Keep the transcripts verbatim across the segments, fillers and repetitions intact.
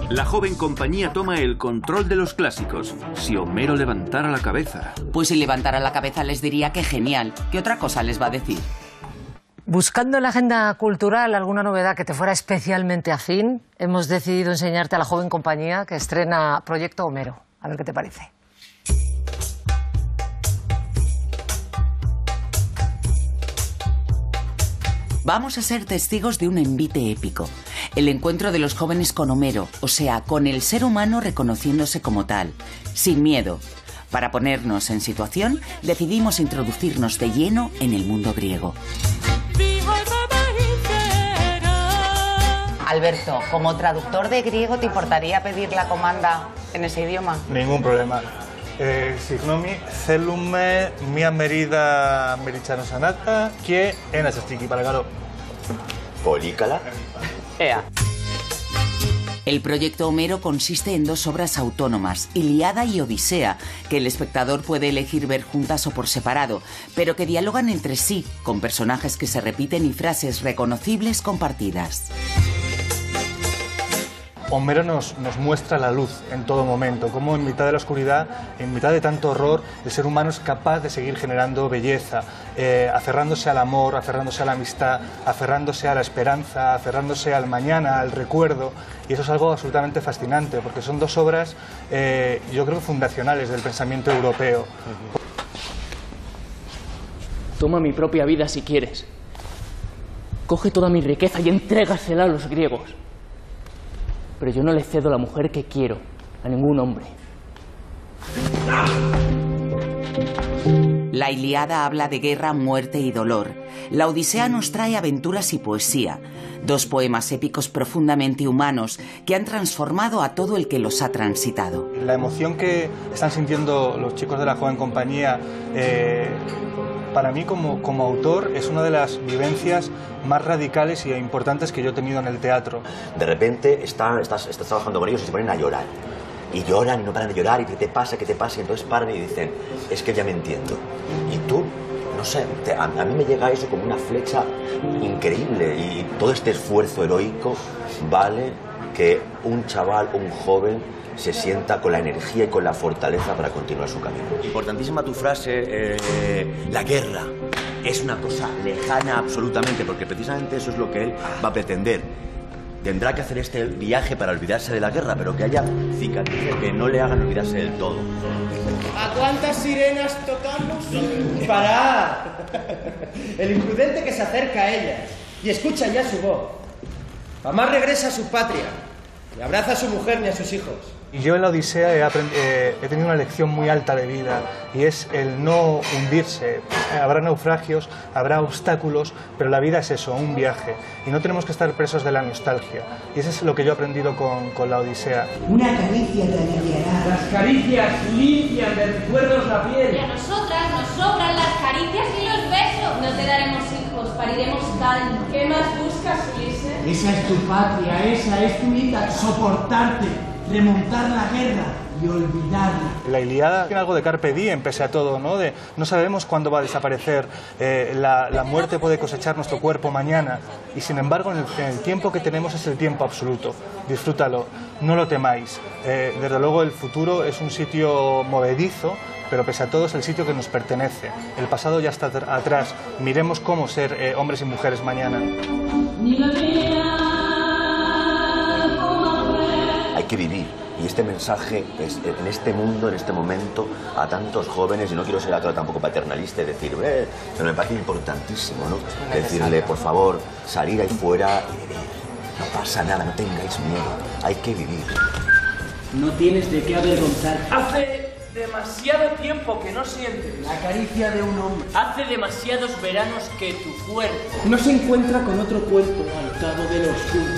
La joven compañía toma el control de los clásicos. Si Homero levantara la cabeza. Pues si levantara la cabeza les diría que genial. ¿Qué otra cosa les va a decir? Buscando en la agenda cultural alguna novedad que te fuera especialmente afín, hemos decidido enseñarte a la joven compañía que estrena Proyecto Homero. A ver qué te parece. Vamos a ser testigos de un envite épico. El encuentro de los jóvenes con Homero, o sea, con el ser humano reconociéndose como tal, sin miedo. Para ponernos en situación, decidimos introducirnos de lleno en el mundo griego. Alberto, como traductor de griego, ¿te importaría pedir la comanda en ese idioma? Ningún problema. Eh, Signomi, celume, mia merida merichanos anata, que en asastiki para caro. Polícala. Ea. El proyecto Homero consiste en dos obras autónomas, Ilíada y Odisea, que el espectador puede elegir ver juntas o por separado, pero que dialogan entre sí, con personajes que se repiten y frases reconocibles compartidas. Homero nos, nos muestra la luz en todo momento, cómo en mitad de la oscuridad, en mitad de tanto horror, el ser humano es capaz de seguir generando belleza, eh, aferrándose al amor, aferrándose a la amistad, aferrándose a la esperanza, aferrándose al mañana, al recuerdo, y eso es algo absolutamente fascinante, porque son dos obras, eh, yo creo, fundacionales del pensamiento europeo. Toma mi propia vida si quieres. Coge toda mi riqueza y entrégasela a los griegos. Pero yo no le cedo la mujer que quiero a ningún hombre. La Ilíada habla de guerra, muerte y dolor. La Odisea nos trae aventuras y poesía. Dos poemas épicos profundamente humanos que han transformado a todo el que los ha transitado. La emoción que están sintiendo los chicos de la joven compañía, eh, para mí como, como autor, es una de las vivencias más radicales y importantes que yo he tenido en el teatro. De repente está, estás, estás trabajando con ellos y se ponen a llorar. Y lloran y no paran de llorar y ¿qué te pasa? ¿Qué te pasa? Y entonces paran y dicen, es que ya me entiendo. Y tú, no sé, te, a, a mí me llega eso como una flecha increíble. Y todo este esfuerzo heroico vale que un chaval, un joven, se sienta con la energía y con la fortaleza para continuar su camino. Importantísima tu frase, eh, la guerra es una cosa lejana absolutamente, porque precisamente eso es lo que él va a pretender. Tendrá que hacer este viaje para olvidarse de la guerra, pero que haya cicatrices que no le hagan olvidarse del todo. ¿A cuántas sirenas tocamos? ¡Parad! El imprudente que se acerca a ellas y escucha ya su voz. Jamás regresa a su patria, ni abraza a su mujer ni a sus hijos. Y yo en la Odisea he, eh, he tenido una lección muy alta de vida, y es el no hundirse. Habrá naufragios, habrá obstáculos, pero la vida es eso, un viaje. Y no tenemos que estar presos de la nostalgia. Y eso es lo que yo he aprendido con, con la Odisea. Una caricia te aliviará. Las caricias limpian de recuerdos la piel. Y a nosotras nos sobran las caricias y los besos. No te daremos hijos, pariremos daño. ¿Qué más buscas, Ulises? Esa es tu patria, esa es tu vida. Soportarte, remontar la guerra y olvidarla. La Ilíada tiene algo de carpe diem, pese a todo, ¿no? De, no sabemos cuándo va a desaparecer, eh, la, la muerte puede cosechar nuestro cuerpo mañana, y sin embargo en el, en el tiempo que tenemos es el tiempo absoluto. Disfrútalo, no lo temáis. Eh, desde luego el futuro es un sitio movedizo, pero pese a todo es el sitio que nos pertenece. El pasado ya está atrás, miremos cómo ser eh, hombres y mujeres mañana. Hay que vivir. Y este mensaje, es, en este mundo, en este momento, a tantos jóvenes, y no quiero ser acá tampoco paternalista y decir, eh, pero me parece importantísimo, ¿no? Decirle, por favor, salir ahí fuera y vivir. No pasa nada, no tengáis miedo. Hay que vivir. No tienes de qué avergonzarte. Hace demasiado tiempo que no sientes la caricia de un hombre. Hace demasiados veranos que tu cuerpo no se encuentra con otro cuerpo al cabo de lo oscuro.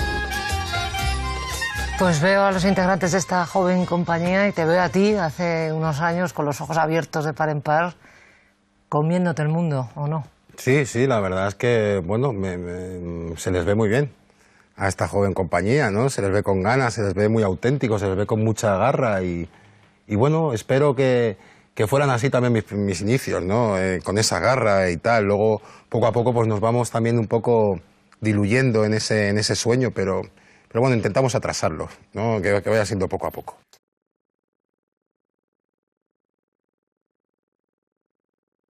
Pues veo a los integrantes de esta joven compañía y te veo a ti hace unos años con los ojos abiertos de par en par, comiéndote el mundo, ¿o no? Sí, sí, la verdad es que, bueno, me, me, se les ve muy bien a esta joven compañía, ¿no? Se les ve con ganas, se les ve muy auténticos, se les ve con mucha garra y, y bueno, espero que, que fueran así también mis, mis inicios, ¿no? Eh, con esa garra y tal. Luego, poco a poco, pues nos vamos también un poco diluyendo en ese, en ese sueño, pero... pero bueno, intentamos atrasarlo, ¿no? que, que vaya siendo poco a poco.